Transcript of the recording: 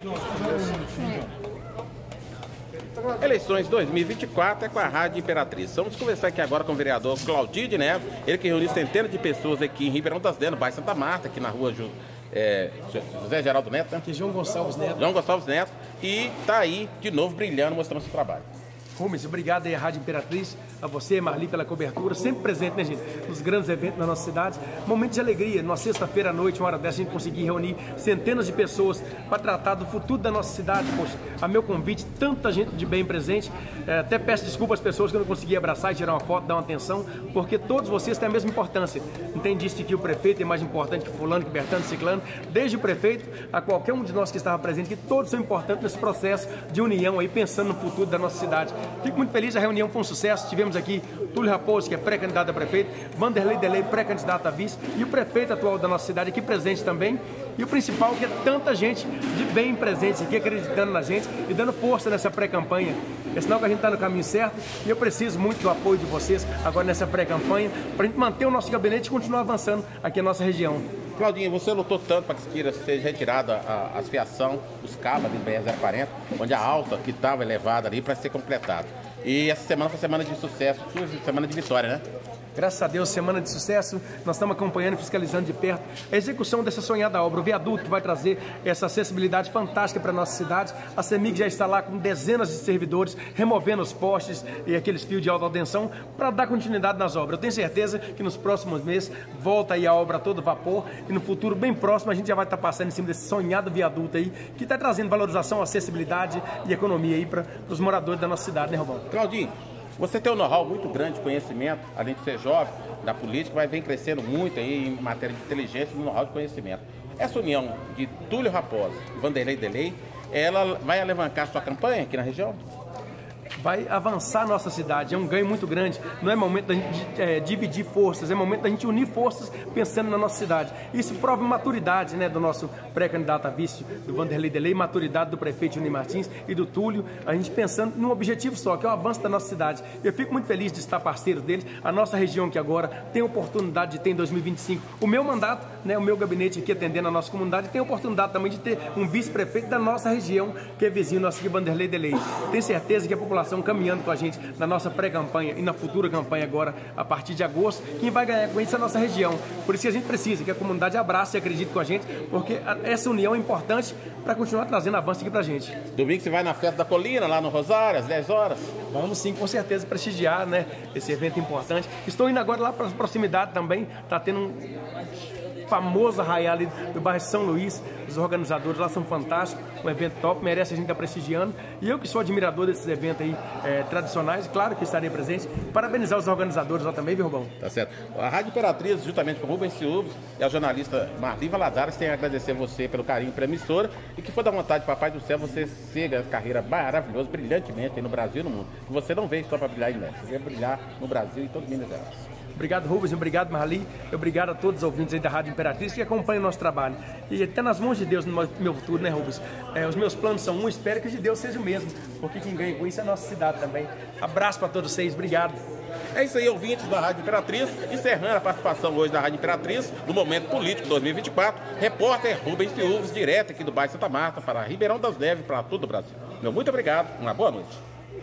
Eleições 2024 é com a Rádio Imperatriz. Vamos conversar aqui agora com o vereador Claudir de Neves, ele que reuniu centenas de pessoas aqui em Ribeirão das Neves, no bairro Santa Marta, aqui na rua José Geraldo Neto, né? Aqui João Gonçalves Neto. João Gonçalves Neto, e tá aí de novo brilhando, mostrando seu trabalho. Rubens, obrigado aí à Rádio Imperatriz, a você, Marli, pela cobertura, sempre presente, né, gente, nos grandes eventos da nossa cidade. Momento de alegria, numa sexta-feira à noite, uma hora dessa, a gente conseguir reunir centenas de pessoas para tratar do futuro da nossa cidade. Poxa, a meu convite, tanta gente de bem presente, até peço desculpa às pessoas que eu não consegui abraçar e tirar uma foto, dar uma atenção, porque todos vocês têm a mesma importância. Não tem disso de que o prefeito é mais importante que fulano, que Bertano, Ciclano, desde o prefeito a qualquer um de nós que estava presente, que todos são importantes nesse processo de união aí, pensando no futuro da nossa cidade. Fico muito feliz, a reunião foi um sucesso. Tivemos aqui Túlio Raposo, que é pré-candidato a prefeito, Vanderlei Delei, pré-candidato a vice, e o prefeito atual da nossa cidade aqui presente também. E o principal que é tanta gente de bem presente aqui, acreditando na gente e dando força nessa pré-campanha. É sinal que a gente está no caminho certo e eu preciso muito do apoio de vocês agora nessa pré-campanha para a gente manter o nosso gabinete e continuar avançando aqui na nossa região. Claudinho, você lutou tanto para que seja retirada a fiação dos cabos de BR-040, onde a alta que estava elevada ali para ser completada. E essa semana foi semana de sucesso, semana de vitória, né? Graças a Deus, semana de sucesso, nós estamos acompanhando e fiscalizando de perto a execução dessa sonhada obra, o viaduto que vai trazer essa acessibilidade fantástica para a nossa cidade. A CEMIG já está lá com dezenas de servidores, removendo os postes e aqueles fios de alta tensão para dar continuidade nas obras. Eu tenho certeza que nos próximos meses volta aí a obra a todo vapor e no futuro bem próximo a gente já vai estar passando em cima desse sonhado viaduto aí, que está trazendo valorização, acessibilidade e economia aí para os moradores da nossa cidade, né, Romão? Claudinho, você tem um know-how muito grande, conhecimento, além de ser jovem, da política, vai vir crescendo muito aí em matéria de inteligência e know-how de conhecimento. Essa união de Túlio Raposo e Vanderlei Delei, ela vai alavancar sua campanha aqui na região? Vai avançar a nossa cidade, é um ganho muito grande. Não é momento da gente dividir forças, é momento da gente unir forças pensando na nossa cidade. Isso prova maturidade, né, do nosso pré-candidato a vice, do Vanderlei Delei, maturidade do prefeito Juninho Martins e do Túlio, a gente pensando num objetivo só, que é o avanço da nossa cidade. Eu fico muito feliz de estar parceiro deles, a nossa região que agora tem oportunidade de ter em 2025 o meu mandato, né, o meu gabinete aqui atendendo a nossa comunidade, tem oportunidade também de ter um vice-prefeito da nossa região, que é vizinho nosso aqui, Vanderlei Delei. Tenho certeza que a população caminhando com a gente na nossa pré-campanha e na futura campanha agora, a partir de agosto, quem vai ganhar com isso é a nossa região. Por isso que a gente precisa que a comunidade abrace e acredite com a gente, porque essa união é importante para continuar trazendo avanço aqui pra gente. Domingo você vai na Festa da Colina, lá no Rosário, às 10 horas? Vamos sim, com certeza, prestigiar, né, esse evento importante. Estou indo agora lá para a proximidade também, tá tendo um famoso arraial ali do bairro São Luís. Os organizadores lá são fantásticos, um evento top, merece a gente estar prestigiando. E eu que sou admirador desses eventos aí tradicionais, claro que estarei presente. Parabenizar os organizadores lá também, viu, Rubão? Tá certo. A Rádio Imperatriz, juntamente com o Rubens Silves e a jornalista Marli Valadares, tem a agradecer você pelo carinho pela emissora e que for da vontade, Papai do Céu, você siga a carreira maravilhosa, brilhantemente aí no Brasil e no mundo. Que você não veio só para brilhar em México, você quer brilhar no Brasil e todo Minas Gerais. Obrigado, Rubens, obrigado, Marli, obrigado a todos os ouvintes aí da Rádio Imperatriz que acompanham o nosso trabalho. E até nas mãos de Deus no meu futuro, né, Rubens? Os meus planos são espero que o de Deus seja o mesmo, porque quem ganha com isso é a nossa cidade também. Abraço para todos vocês, obrigado. É isso aí, ouvintes da Rádio Imperatriz, encerrando a participação hoje da Rádio Imperatriz no Momento Político 2024, repórter Rubens Silves, direto aqui do bairro Santa Marta, para Ribeirão das Neves, para todo o Brasil. Meu muito obrigado, uma boa noite.